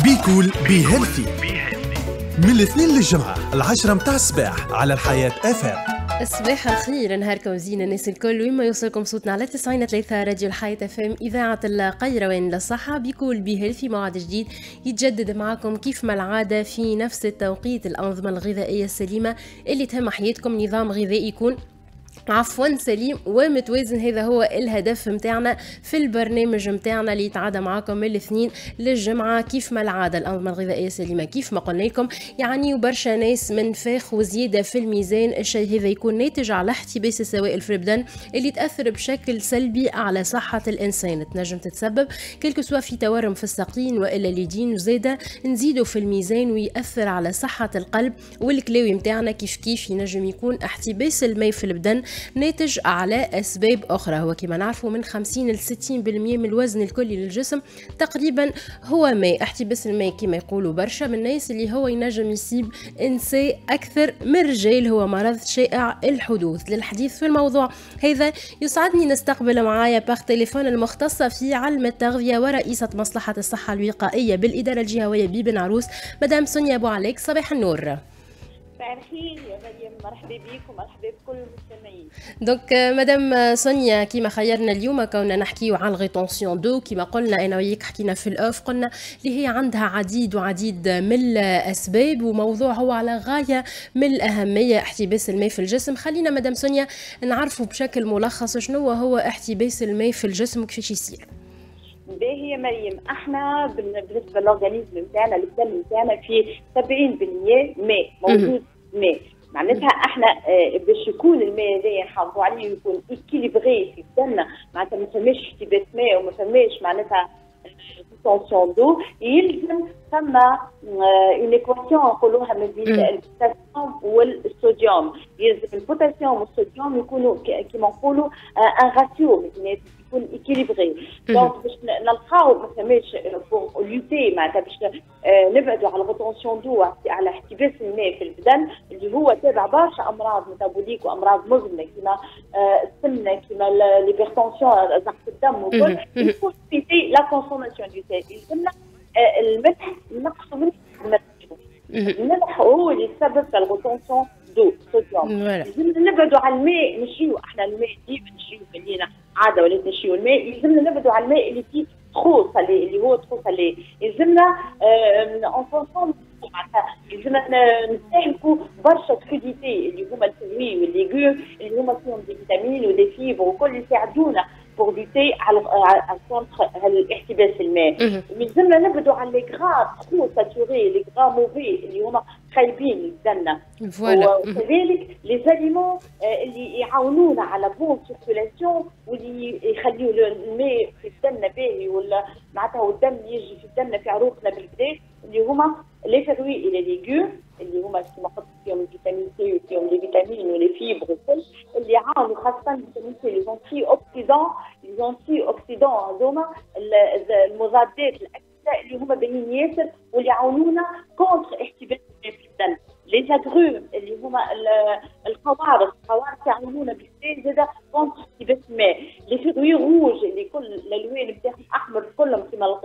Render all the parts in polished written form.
بيكول بي هيلثي من الاثنين للجمعة 10 متاع الصباح على الحياة FM. صباح الخير، نهاركم زين الناس الكل، وين ما يوصلكم صوتنا على 93 راديو الحياة FM إذاعة القيروان للصحة. بيكول بي هيلثي موعد جديد يتجدد معكم كيف ما العادة في نفس التوقيت. الأنظمة الغذائية السليمة اللي تهم حياتكم، نظام غذائي يكون سليم ومتوازن، هذا هو الهدف متاعنا في البرنامج متاعنا اللي يتعادى معاكم من الاثنين للجمعة. كيف ما العادة الأنظمة الغذائية السليمة كيف ما قلنا لكم يعني وبرشا ناس منفاخ وزيادة في الميزان، الشيء هذا يكون ناتج على احتباس السوائل في البدن اللي تأثر بشكل سلبي على صحة الإنسان. تنجم تتسبب كلكو سوا في تورم في الساقين وإلا اليدين، وزادة نزيدوا في الميزان ويأثر على صحة القلب والكلاوي متاعنا. كيف ينجم يكون احتباس الماء في البدن ناتج على أسباب أخرى. هو كما نعرفوا من 50 ل 60% من الوزن الكلي للجسم تقريبا هو ماء. احتباس الماء كما يقولوا برشا من الناس اللي هو ينجم يصيب إنسان أكثر من رجال، هو مرض شائع الحدوث. للحديث في الموضوع هذا يسعدني نستقبل معايا باغ تليفون المختصة في علم التغذية ورئيسة مصلحة الصحة الوقائية بالإدارة الجهوية ببن عروس، مدام سونيا أبو عليك. صباح النور. صباح الخير يا مريم، مرحبا بك ومرحبا بكل المستمعين. دونك مدام سونيا، كيما خيرنا اليوم كنا نحكيو على الغيتونسيون دو، كيما قلنا انا وياك حكينا في الاوف، قلنا اللي هي عندها عديد من الاسباب، وموضوع هو على غايه من الاهميه احتباس الماء في الجسم. خلينا مدام سونيا نعرفوا بشكل ملخص شنو هو احتباس الماء في الجسم وكيفاش يصير. باهي يا مريم، احنا بالنسبه للاورجانيزم نتاعنا البدن نتاعنا فيه 70% ماء موجود ماء. معناتها احنا باش يكون الماء هذايا نحافظوا عليه ويكون اكيليبري في بدننا، معناتها ما فماش احتباس ماء وما فماش معناتها تونسيون دو، يلزم ثم اون ايكواسيون نقولوها ما بين البوتاسيوم والصوديوم. يلزم البوتاسيوم والصوديوم يكونوا كيما نقولوا ان راسيو يكون اكيليبري. دونك باش نلقاو ما فماش بور لوتي معناتها باش نبعدوا على الغوتونسيون دو على احتباس الماء في البدن اللي هو تابع برشا امراض ميتابوليك وامراض مزمنه كيما السمنه كيما ليبرتونسيون ضغط الدم وكل. يكون في لا كونسوماسيون دو تاي يلزمنا الملح نقصوا منه الملح هو اللي يسبب في الغوتونسيون دو صوديوم. يلزمنا نبعدوا على الماء، نشيو احنا الماء ديما نشيو خلينا عاده ولا نشيو الماء، يلزمنا نبعدوا على الماء اللي فيه تخو صلي اللي هو تخو صلي. يلزمنا اون فونسيون معناتها يلزمنا نستهلكوا برشا كروديتي اللي هما الفروي والليغوم اللي هما فيهم دي فيتامين ودي فيبر وكل يساعدونا بور لوتي على كونتر الاحتباس الماء. يلزمنا نبعدوا على لي غرا ترو ساتوري، لي غرا موفي اللي هما خايبين لبدننا. وكذلك لي زاليمون اللي يعاونونا على بون سيركولاسيون واللي يخليو الماء في بدننا باهي، ولا معناتها والدم يجي في بدننا في عروقنا بالكدا، اللي هما لي فروي الى ليغوم اللي هما كيما قلت فيهم الفيتامين سي وفيهم لي فيتامين ولي فيبر وكل اللي يعاونوا، خاصه الفيتامين سي لي زونتي اوكسيدون هذوما المضادات الاكسده اللي هما باهيين ياسر واللي يعاونونا كونتر احتباس الماء في الدم. لي زاغروم اللي هما القوارص يعاونونا بالكدا زاده كونتر احتباس الماء. لي فروي روج اللي كل الالوان نتاعهم احمر كلهم كيما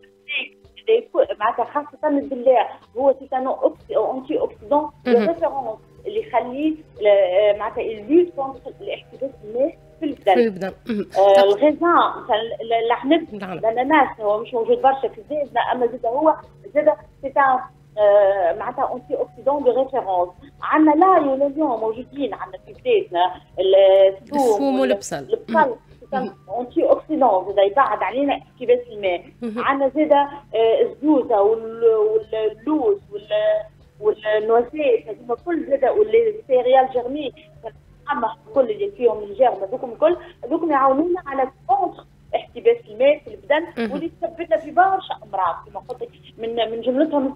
معناتها خاصة البلاع هو تيتانو انتي اوكسيدون ريفيرونس اللي يخليه معناتها اللوت كونتر الاحتباس الماء في البدن. الغيزان العنب الاناناس هو مش موجود برشا في الزيت، اما زاد هو تيتان معناتها انتي اوكسيدون دو ريفيرونس. عندنا لا يوليون موجودين عندنا في بلادنا الثوم والبصل انتي اوكسيدون زاد يبعد علينا احتباس الماء. عندنا زاد الزوزه واللوز والنواسيس هذوما كل زاد والسيريال جيرمي كل اللي فيهم الجيرم هذوكم يعاونونا على كونتر احتباس الماء في البدن واللي تسبب لنا في برشا امراض كما قلت من جملتهم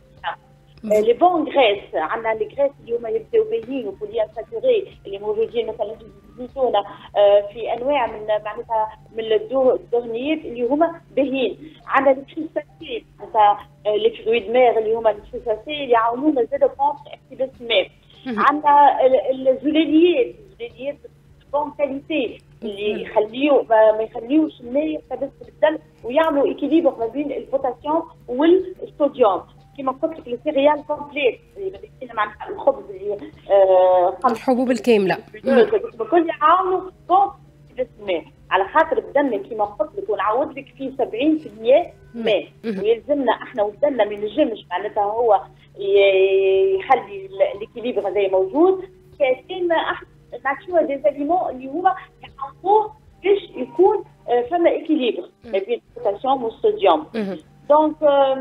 لي بون غريس. عندنا لي غريس اللي هما يبداو باهيين وبولي انساتوري اللي موجودين مثلا في الزيتون في انواع من معناتها من الدهنيات اللي هما باهيين. عندنا لي كريستاسي مثلا لي فرويد مير اللي هما الكريستاسي اللي يعاونونا زاده كونتر احتباس الماء. عندنا الزلاليات بون كاليتي اللي يخليو ما يخليوش الماء يحتبس في الدم ويعملوا اكيليبر ما بين البوتاسيوم الصوديوم كما قلت لك السيريال كومبليت اللي بدينا مع الخبز اللي الحبوب الكامله بكل يعاونوا كونت بالماء على خاطر بدنا كما قلت لك ونعاود لك فيه 70% ماء ويلزمنا احنا وبدنا ما ينجمش معناتها هو يخلي الكيليبر هذا موجود كاين احنا نعطيوه دي زاليمون اللي هو يحطوه باش يكون فما اكيليبر ما بين البوتاسيوم والصوديوم دونك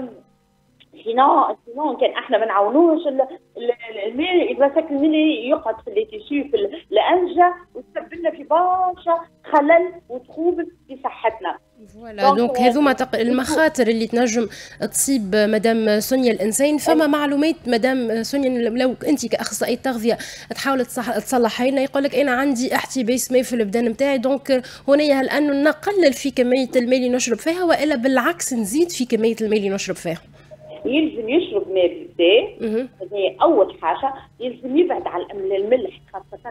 سينون كان احنا ما نعاونوش الماء يتمسك الماء يقعد في ليتيسيو في الانجه ويسبب لنا في برشا خلل وتخوبل في صحتنا. فوالا دونك هذوما المخاطر اللي تنجم تصيب مدام سونيا الانسان. فما معلومات مدام سونيا لو انت كاخصائيه تغذيه تحاول تصلحها لنا، يقول لك انا عندي احتباس ماء في البدن نتاعي، دونك هنا هل انه نقلل في كميه الماء اللي نشرب فيها والا بالعكس نزيد في كميه الماء اللي نشرب فيها؟ يلزم يشرب ماء بزاف، هذه اول حاجه. يلزم يبعد على الملح خاصه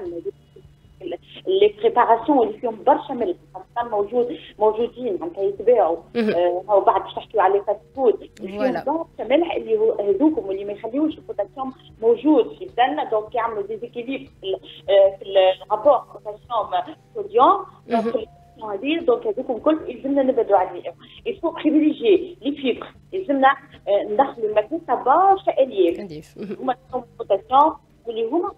لي بريباراسيون اللي فيهم برشا ملح خاصه موجودين معناتها يتباعوا او بعد باش نحكيو على فاست فود فيهم برشا ملح اللي هذوكم واللي ما يخليوش البوتاسيوم موجود في الدم، دونك يعملوا ديزيكيليبر في الرابور بوتاسيوم صوديوم هذه. دونك هذوكم كل يلزمنا نبعدوا عليهم. يفو بريفيليجي لي فيبر، يلزمنا ندخلوا الماكله برشا الياف هما البوتاسيوم واللي هما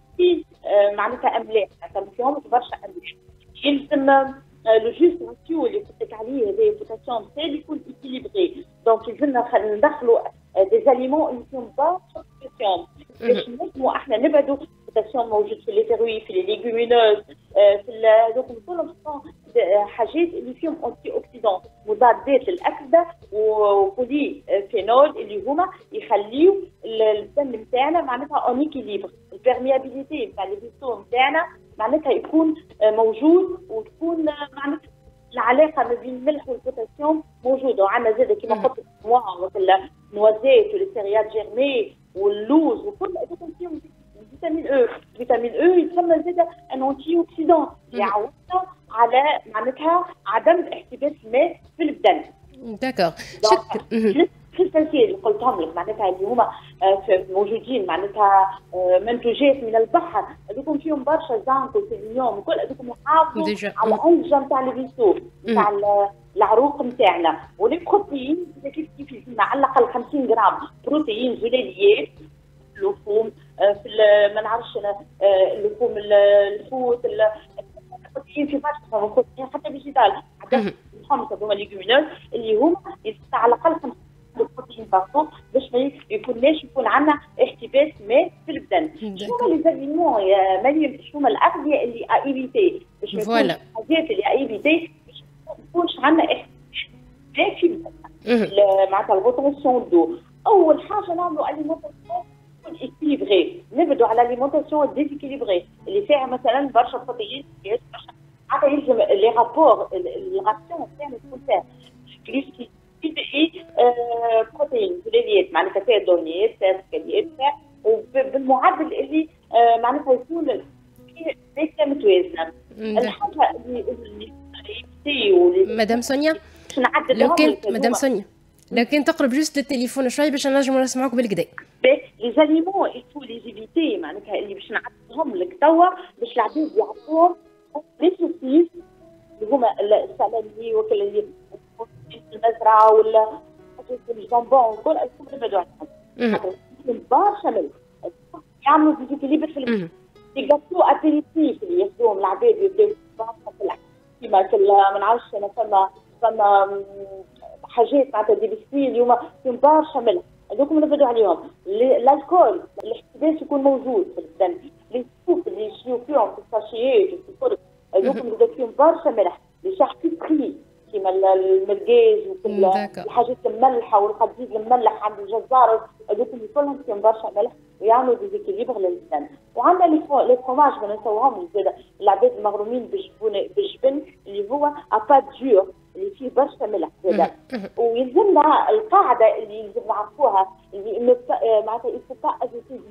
معناتها املاح ما فيهمش برشا املاح. يلزم لو جوست راتيو اللي قلت لك عليه هذا البوتاسيوم تاعي يكون ايكيليبري، دونك يلزمنا ندخلوا دي زاليمون اللي فيهم برشا بوتاسيوم باش نجموا احنا نبعدوا البوتاسيوم موجود في لي فيروي في لي ليغومينوز في هذوك كلهم حاجات اللي فيهم انتي اوكسيدون مضادات للاكسده وبولي فينول اللي هما يخليو الدم نتاعنا معناتها اون ايكيليبر. البيرميابيليتي نتاع لي فيسو نتاعنا معناتها يكون موجود وتكون معناتها العلاقه ما بين الملح والبوتاسيوم موجوده. وعندنا زاد كيما قلت مثل النوازيت والسيريال جيرمي واللوز وكل هذوك فيهم فيتامين او. فيتامين او يسمى زاد ان انتي اوكسيدون يعاوننا على معناتها عدم احتباس الماء في البدن. داكور شكرا. الكريستالسية اللي قلتهم لك معناتها اللي هما موجودين معناتها منتوجات من البحر هذوكم فيهم برشا زانك وسيلينيوم وكل هذوكم يحافظوا على الانسجه نتاع الفيسو نتاع العروق نتاعنا. والبروتين كيف يلزمنا على الاقل 50 غرام بروتين زلاليات اللحوم في ما نعرفش اللحوم الفوت البروتين في برشا بروتين حتى فيجيتال عدد الخمسه هما ليغومينوز اللي هما يلزمنا على الاقل 50 البروتين بارتو باش ما يكونش يكون عندنا احتباس ماء في البدن. شو هما لي زاليمون يا مريم؟ شو هما الاغذيه اللي ايفيتي باش ما يكونش الحاجات اللي ايفيتي باش ما يكونش عندنا احتباس ماء في البدن معناتها الغوتاسيون دو. اول حاجه نعملوا اليمونتاسيون تكون اكيليبري، نبعدوا على الاليمونتاسيون ديزيكيليبري اللي فيها مثلا برشا بروتين معناتها يلزم لي رابور الراسيون تاعنا تكون فيها جلوكوز بروتين زلاليات معناتها فيها دهنيات فيها سكريات وبالمعدل اللي معناتها يكون فيه ماكله متوازنه. الحاجه اللي مدام سونيا لو كان مدام سونيا لو كان تقرب جوست للتليفون شوي باش نجموا نسمعوك بالكدا. لي زاليمون يفو لي زيفيتي معناتها اللي باش نعطيهم لك توا باش العباد يعطوهم لي سوسيس اللي هما السلامي وكل اللي المزرعه ولا الجامبون وكل الكل نبعدوا عنهم. برشا ملح يعملوا ديزيكيليبر في لي غاتو ابيريتيف اللي ياخذوهم العباد يبداو كيما ما نعرفش انا فما حاجات معناتها دي بسكوي اليوم فيهم برشا ملح هذوكم نبعدوا عليهم. الكول الاحتباس يكون موجود في الدم. لي سوب اللي يشريو فيهم في الساشيات وفي الفرن هذوكم فيهم برشا ملح. لي شاركوتري كيما المرقاج وكل الحاجات المملحه والخبيز المملح عند الجزار هذوكم كلهم فيهم برشا ملح ويعملوا ديزيكيليبر للبدن. وعندنا لي فروماج ما نسووهم زاد العباد المغرومين بالجبن اللي هو اباد دور اللي فيه برشا ملح زاد. ويلزمنا القاعده اللي يلزم نعرفوها اللي معناتها يفو با اجوتي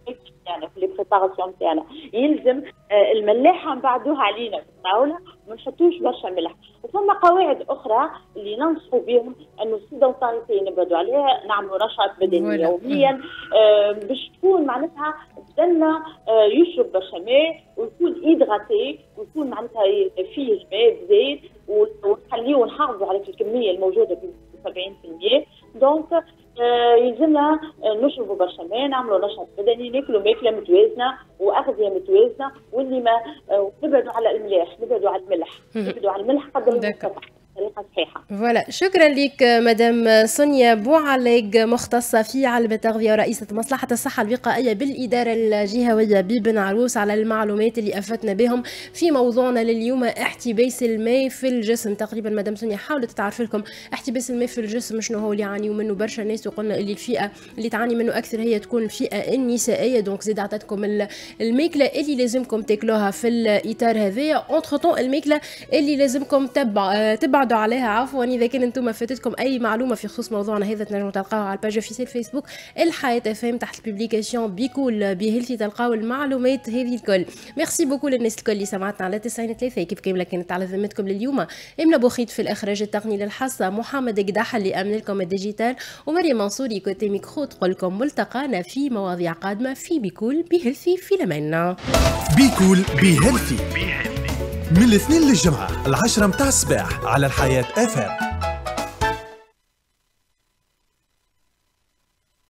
يعني في البريباراسيون تاعنا يلزم الملاحه نبعدوها علينا في الطاوله ما نحطوش برشا ملح. وثم قواعد اخرى اللي ننصحوا بهم انه السيدونتاريتي نبعدوا عليها، نعملوا نشاط بدني يوميا باش تكون معناتها بدنا يشرب برشا ماء ويكون ايدغاتي ويكون معناتها فيه ماء زيت ونخليه ونحافظوا على الكميه الموجوده ب 70%. دونك يلزمنا نشربوا برشا ماء، نعملوا نشاط بدني، ناكلوا ماكله متوازنه واغذيه متوازنه، واللي ما نبعدوا على الملاح، نبعدوا على الملح، نبعدوا على الملح قدر المستطاع بطريقه صحيحه. فوالا، شكرا لك مدام سونيا بوعلاق، مختصه في علم التغذيه ورئيسه مصلحه الصحه الوقائيه بالاداره الجهويه ببن عروس، على المعلومات اللي افدنا بهم في موضوعنا لليوم، احتباس الماء في الجسم. تقريبا مدام سونيا حاولت تعرف لكم احتباس الماء في الجسم شنو هو اللي يعانيوا منه برشا ناس، وقلنا اللي الفئه اللي تعاني منه اكثر هي تكون الفئه النسائيه. دونك زيد عطاتكم الماكله اللي لازمكم تاكلوها في الاطار هذايا. اونتر طون الماكله اللي لازمكم تبعدوا عليها عفوا. اذا كان انتم فاتتكم اي معلومه في خصوص موضوعنا هذا تنجموا تلقاوها على الباج اوفيسيال فيسبوك الحياه FM تحت البوبليكاسيون بيكول بهيلثي، تلقاو المعلومات هذه الكل. ميرسي بوكو للناس الكل اللي سمعتنا على 93 كيف كامله كانت على ذمتكم لليوم. امنه بوخيت في الاخراج التقني للحصه، محمد قداح اللي امن لكم الديجيتال، ومريم منصوري كوتي ميكرو تقول لكم ملتقانا في مواضيع قادمه في بيكول بهيلثي في لمنا. بيكول بهيلثي من الاثنين للجمعة 10 متاع الصباح على الحياة FM.